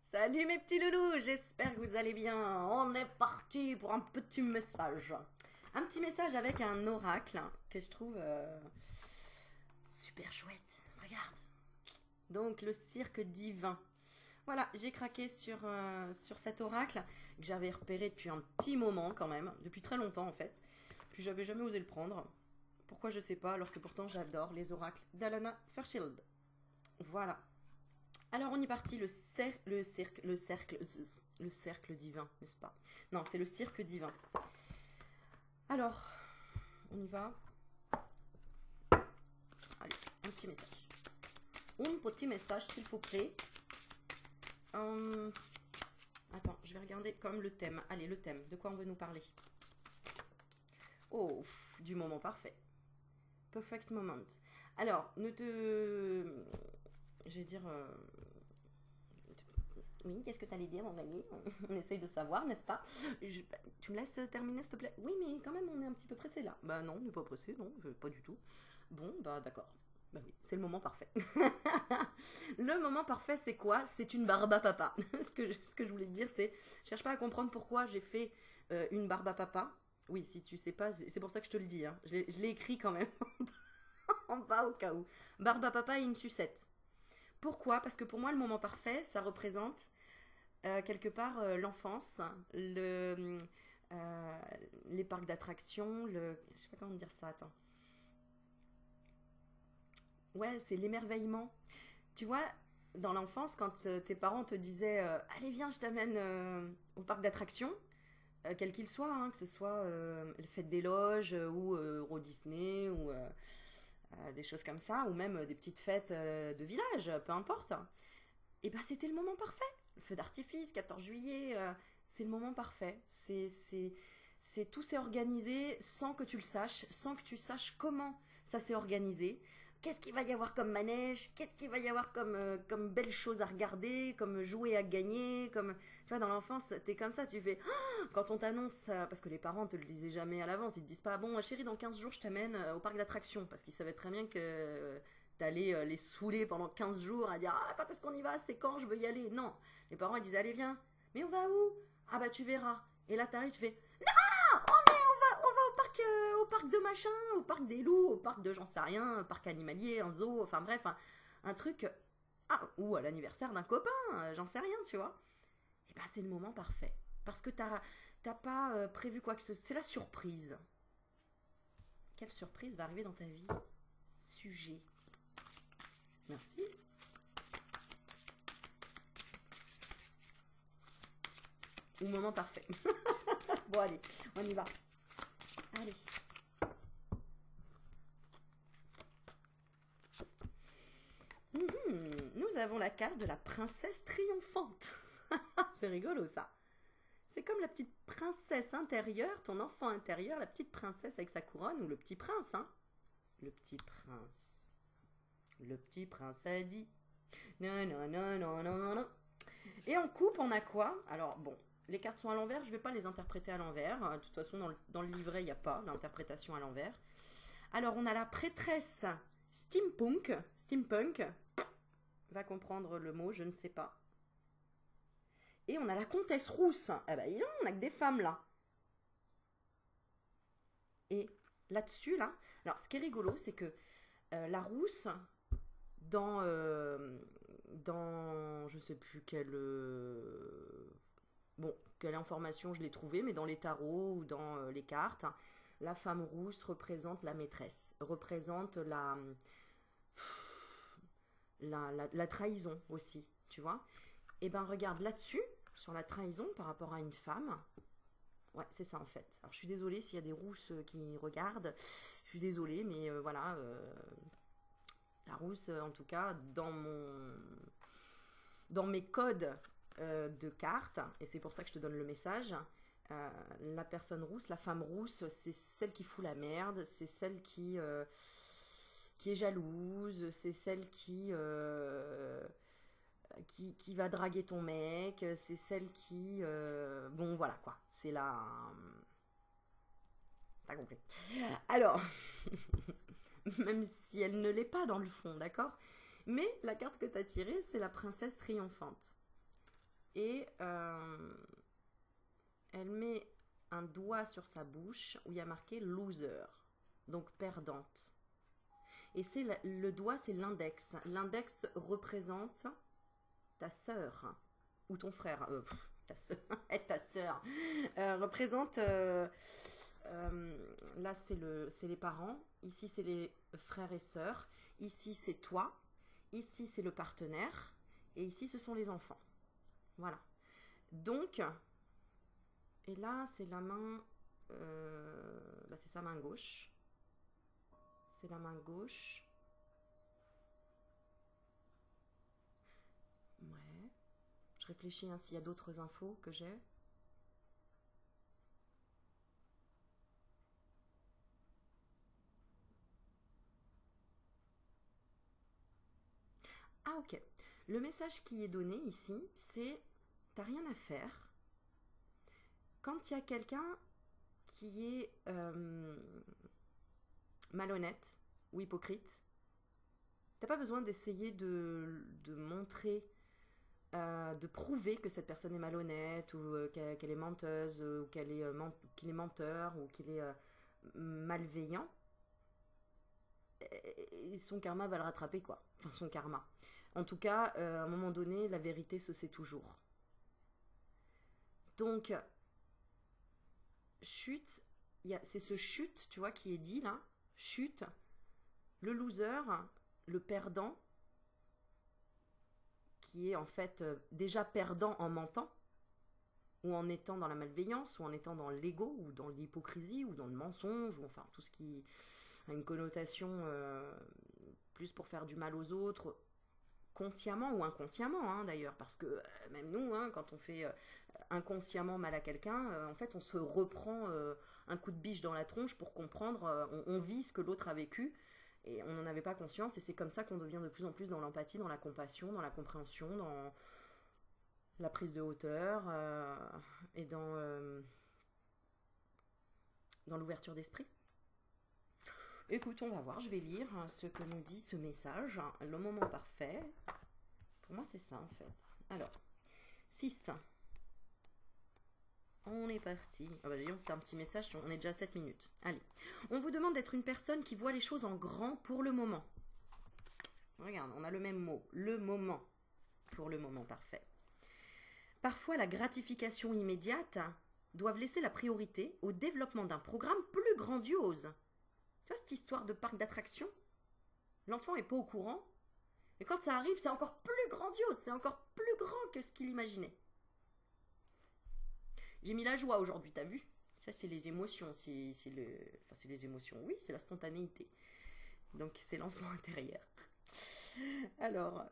Salut mes petits loulous, j'espère que vous allez bien. On est parti pour un petit message. Un petit message avec un oracle que je trouve super chouette. Regarde. Donc le cirque divin. Voilà, j'ai craqué sur cet oracle que j'avais repéré depuis un petit moment quand même, depuis très longtemps en fait. Puis j'avais jamais osé le prendre. Pourquoi je sais pas, alors que pourtant j'adore les oracles d'Alana Fairchild. Voilà. Alors on y partit, le cercle divin, n'est-ce pas? Non, c'est le cirque divin. Alors, on y va. Allez, un petit message. Un petit message, s'il vous plaît. Attends, je vais regarder comme le thème. Allez, le thème, de quoi on veut nous parler? Oh, du moment parfait. Perfect moment. Alors, ne te... Je vais dire... Oui, qu'est-ce que tu allais dire, mon ami? On essaye de savoir, n'est-ce pas? Tu me laisses terminer, s'il te plaît? Oui, mais quand même, on est un petit peu pressé là. Bah non, on n'est pas pressé, non, pas du tout. Bon, bah d'accord. Bah oui, c'est le moment parfait. Le moment parfait, c'est quoi? C'est une barbe à papa. Ce que je voulais te dire, c'est... Cherche pas à comprendre pourquoi j'ai fait une barbe à papa. Oui, si tu sais pas, c'est pour ça que je te le dis. Hein. Je l'ai écrit quand même en bas au cas où. Barbe à papa et une sucette. Pourquoi? Parce que pour moi, le moment parfait, ça représente quelque part l'enfance, euh, les parcs d'attractions, je sais pas comment dire ça, attends. Ouais, c'est l'émerveillement. Tu vois, dans l'enfance, quand tes parents te disaient allez, viens, je t'amène au parc d'attractions, quel qu'il soit, hein, que ce soit le Fête des Loges ou Euro Disney ou des choses comme ça, ou même des petites fêtes de village, peu importe. Et ben c'était le moment parfait. Le feu d'artifice, 14 juillet, c'est le moment parfait. Tout s'est organisé sans que tu le saches, sans que tu saches comment ça s'est organisé. Qu'est-ce qu'il va y avoir comme manège? Qu'est-ce qu'il va y avoir comme belles choses à regarder, comme jouets à gagner, comme... Tu vois, dans l'enfance, t'es comme ça, tu fais... Quand on t'annonce, parce que les parents te le disaient jamais à l'avance, ils te disent pas, bon, chérie, dans 15 jours, je t'amène au parc d'attractions, parce qu'ils savaient très bien que t'allais les saouler pendant 15 jours à dire, ah, quand est-ce qu'on y va? C'est quand? Je veux y aller. Non. Les parents, ils disaient, allez, viens. Mais on va où? Ah, bah, tu verras. Et là, t'arrives, tu fais, on va au parc de machin, au parc des loups, au parc de j'en sais rien, un parc animalier, un zoo, enfin bref, un truc. Ah, ou à l'anniversaire d'un copain, j'en sais rien, tu vois. Et ben c'est le moment parfait. Parce que t'as pas prévu quoi que ce soit. C'est la surprise. Quelle surprise va arriver dans ta vie? Sujet. Merci. Ou moment parfait. Bon, allez, on y va. Allez. Nous avons la carte de la princesse triomphante. C'est rigolo ça. C'est comme la petite princesse intérieure, ton enfant intérieur, la petite princesse avec sa couronne, ou le petit prince, hein. Le petit prince. Le petit prince a dit. Non, non, non, non, non, non. Et en coupe, on a quoi? Alors, bon, les cartes sont à l'envers, je ne vais pas les interpréter à l'envers. De toute façon, dans le livret, il n'y a pas l'interprétation à l'envers. Alors, on a la prêtresse steampunk. Steampunk. Va comprendre le mot, je ne sais pas. Et on a la comtesse rousse. Eh ben, non, on n'a que des femmes là. Et là-dessus, là, alors ce qui est rigolo, c'est que la rousse, dans je sais plus bon, quelle information je l'ai trouvée, mais dans les tarots ou dans les cartes, la femme rousse représente la maîtresse, représente la trahison aussi, tu vois. Et ben regarde là-dessus, sur la trahison par rapport à une femme. Ouais, c'est ça en fait. Alors je suis désolée s'il y a des rousses qui regardent. Je suis désolée, mais voilà. La rousse, en tout cas, dans mes codes de cartes, et c'est pour ça que je te donne le message, la personne rousse, la femme rousse, c'est celle qui fout la merde, c'est celle qui est jalouse, c'est celle qui va draguer ton mec, c'est celle qui... bon, voilà, quoi. C'est la... T'as compris. Alors, même si elle ne l'est pas dans le fond, d'accord? Mais la carte que t'as tirée, c'est la princesse triomphante. Et elle met un doigt sur sa bouche où il y a marqué loser, donc perdante. Et le doigt, c'est l'index. L'index représente ta sœur ou ton frère. Ta sœur, ta sœur représente. Là, c'est les parents. Ici, c'est les frères et sœurs. Ici, c'est toi. Ici, c'est le partenaire. Et ici, ce sont les enfants. Voilà. Donc, et là, c'est la main. C'est sa main gauche. C'est la main gauche. Ouais. Je réfléchis hein, s'il y a d'autres infos que j'ai. Ah ok. Le message qui est donné ici, c'est t'as rien à faire. Quand il y a quelqu'un qui est malhonnête ou hypocrite, t'as pas besoin d'essayer de montrer, de prouver que cette personne est malhonnête ou qu'elle est menteuse ou qu'il est menteur ou qu'il est malveillant. Et son karma va le rattraper quoi. Enfin son karma. En tout cas, à un moment donné, la vérité se sait toujours. Donc, chute, c'est ce chute, tu vois, qui est dit là. Chute, le loser, le perdant, qui est en fait déjà perdant en mentant, ou en étant dans la malveillance, ou en étant dans l'ego, ou dans l'hypocrisie, ou dans le mensonge, ou enfin tout ce qui a une connotation plus pour faire du mal aux autres, consciemment ou inconsciemment hein, d'ailleurs, parce que même nous, hein, quand on fait inconsciemment mal à quelqu'un, en fait on se reprend un coup de biche dans la tronche pour comprendre, on vit ce que l'autre a vécu, et on n'en avait pas conscience, et c'est comme ça qu'on devient de plus en plus dans l'empathie, dans la compassion, dans la compréhension, dans la prise de hauteur, et dans l'ouverture d'esprit. Écoute, on va voir, je vais lire ce que nous dit ce message, le moment parfait. Pour moi, c'est ça en fait. Alors, 6. On est parti. Ah bah disons, c'était un petit message, on est déjà à 7 minutes. Allez. On vous demande d'être une personne qui voit les choses en grand pour le moment. Regarde, on a le même mot. Le moment. Pour le moment parfait. Parfois, la gratification immédiate doit laisser la priorité au développement d'un programme plus grandiose. Tu vois cette histoire de parc d'attractions? L'enfant n'est pas au courant. Et quand ça arrive, c'est encore plus grandiose, c'est encore plus grand que ce qu'il imaginait. J'ai mis la joie aujourd'hui, t'as vu? Ça, c'est les émotions, c'est les émotions, oui, c'est la spontanéité. Donc, c'est l'enfant intérieur. Alors,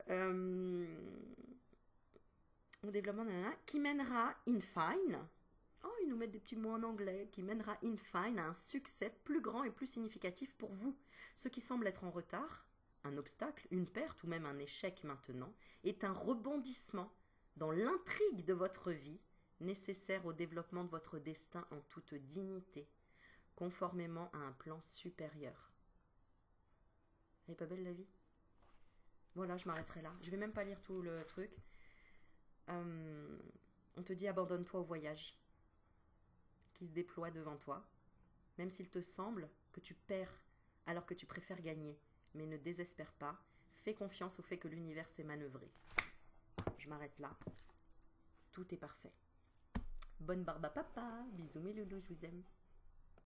au développement qui mènera in fine. Oh, ils nous mettent des petits mots en anglais. Qui mènera in fine à un succès plus grand et plus significatif pour vous. Ce qui semble être en retard, un obstacle, une perte ou même un échec maintenant, est un rebondissement dans l'intrigue de votre vie, nécessaire au développement de votre destin en toute dignité, conformément à un plan supérieur. Elle est pas belle la vie? Voilà, je m'arrêterai là. Je vais même pas lire tout le truc. On te dit abandonne-toi au voyage qui se déploie devant toi, même s'il te semble que tu perds alors que tu préfères gagner. Mais ne désespère pas, fais confiance au fait que l'univers s'est manœuvré. Je m'arrête là. Tout est parfait. Bonne barbe à papa. Bisous mes loulous, je vous aime.